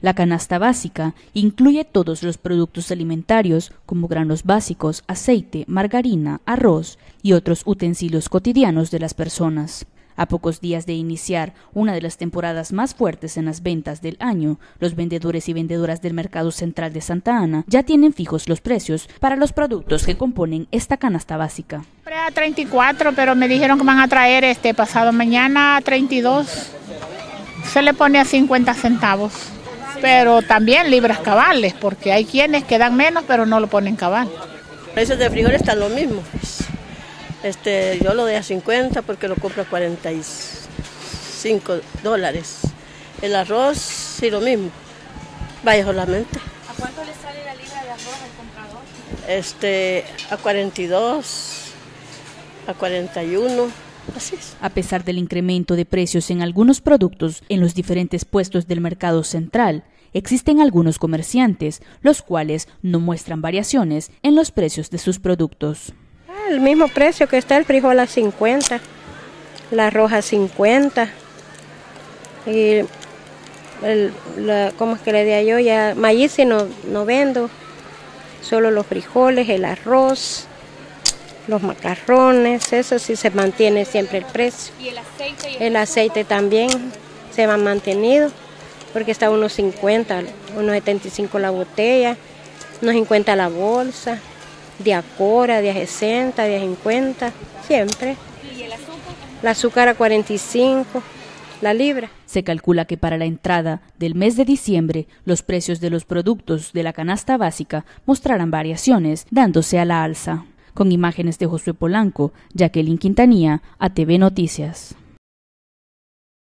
La canasta básica incluye todos los productos alimentarios como granos básicos, aceite, margarina, arroz y otros utensilios cotidianos de las personas. A pocos días de iniciar una de las temporadas más fuertes en las ventas del año, los vendedores y vendedoras del Mercado Central de Santa Ana ya tienen fijos los precios para los productos que componen esta canasta básica. A 34, pero me dijeron que van a traer pasado mañana a 32. Se le pone a 50 centavos. Pero también libras cabales, porque hay quienes que dan menos, pero no lo ponen cabal. Los precios de frijol están lo mismo. Yo lo doy a 50 porque lo compro a $45. El arroz, sí, lo mismo. Vaya solamente. ¿A cuánto le sale la libra de arroz al comprador? A 42, a 41. Así es. A pesar del incremento de precios en algunos productos en los diferentes puestos del mercado central, existen algunos comerciantes, los cuales no muestran variaciones en los precios de sus productos. El mismo precio que está el frijol a 50, la arroz a 50, y ¿cómo es que le diría yo? Ya maíz sí no vendo, solo los frijoles, el arroz, los macarrones, eso sí se mantiene siempre el precio. ¿Y el aceite? El aceite también se ha mantenido, porque está a unos 50, unos 75 la botella, unos 50 la bolsa, de a Cora, de a 60, de a 50, siempre. ¿Y el azúcar? El azúcar a 45, la libra. Se calcula que para la entrada del mes de diciembre, los precios de los productos de la canasta básica mostrarán variaciones, dándose a la alza. Con imágenes de Josué Polanco, Jacqueline Quintanilla, ATV Noticias.